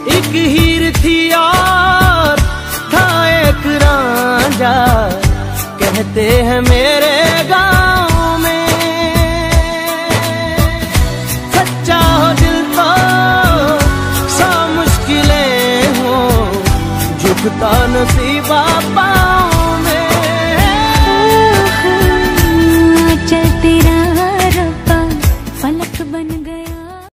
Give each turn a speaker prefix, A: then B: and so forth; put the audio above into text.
A: एक हीर थी और था एक रांझा, कहते हैं मेरे गाँव में। सच्चा हो दिल तो सौ मुश्किलें हो, झुकता नसीब